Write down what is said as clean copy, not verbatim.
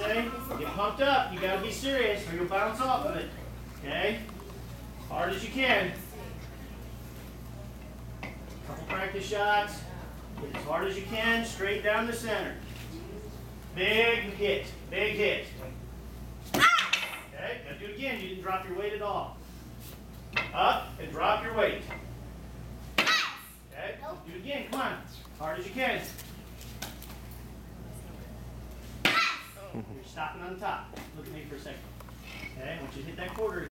say? Get pumped up. You got to be serious or you'll bounce off of it. Okay? Hard as you can. Couple practice shots. Get as hard as you can, straight down the center. Big hit. Big hit. Okay? Now do it again. You didn't drop your weight at all. Up and drop your weight. Okay? Do it again. Come on. As hard as you can. You're stopping on top. Look at me for a second. Okay? I want you to hit that quarter.